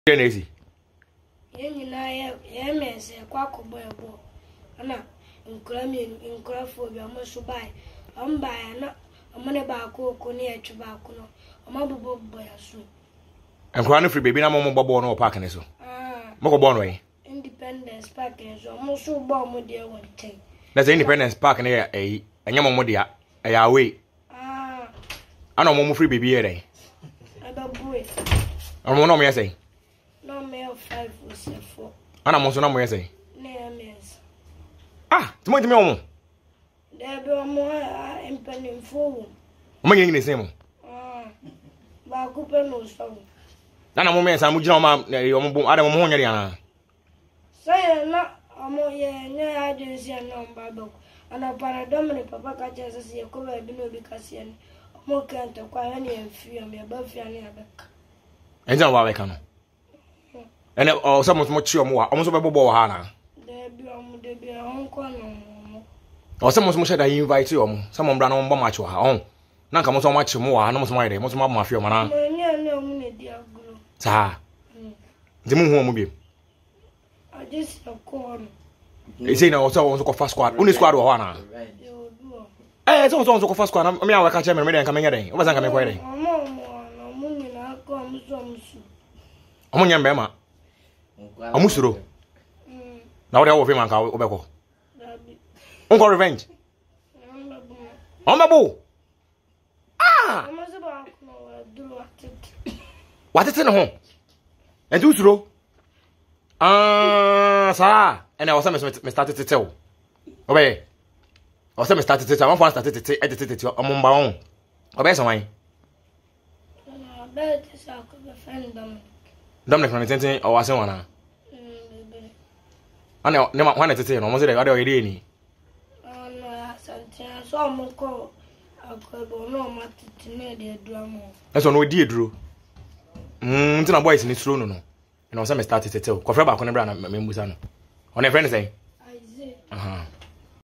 Genesi. Yenina yemese kwakubo ebo. Ana nkura phobia mo so bai. Ombai na omane ba ko ni etwe ba ko no. Omabobo boya so. Nkura no free baby na mo bobo no park ne so. Moko bo no yi. Independence Park so mo so bo mo de won ten. Na say Independence Park ne eh enya mo de ya away. Ana mo free baby here dey. Aba boy. Omo no mo say. No me 5 or 4. Ana mo so na mo say. Ne mes. Timo timi omo. There be omo empenin fo. Omo ngi ni say mo. Ba ku pe no so. Na mo mensa mo gina omo bom ada mo ho nyere yana. Say na omo ye nya agency na mba ba. Ana para domine papa ka chese se ko ba bi no bi kase ni. Omo kan to kwa na enfi o me ba fi ani abeka. Enja wa we ka no. Ene o so mo chi omo wa omo so be bobo wa ha na. De bi on ko no. O so mo sheda invite omo. So mo bra no mbo match wa ha. On. Na nka mo so match mo wa na mo so ma yede mo so ma fi o ma na. Mo nya na omo ne di aguro. Sa. Ndi mo hu omo bi. I just a corn. E say na o so ko fast squad. Uni squad wa ha na. So ko fast squad na me a we ka che me de nka me nya den. O ba san ka me ko yede. Omo ni na ko amusu. Omo nya mbe ma. Amusuro. Na wo de wo fe man ka wo be ko. Unko revenge. Ombabu. What is in home? And do through? Sir. And I was started to tell. Obey. I was started to tell. One for started to edit it among my own. Obey some way. Dominic on the or was one. I know, never wanted to say, almost the other idea. So I'm call a no matter to near the drama. That's on we dear Drew. Tina boys in his throne, no. And I was started to tell. Coffee back on the brand, Membusano. On a friend say, I say,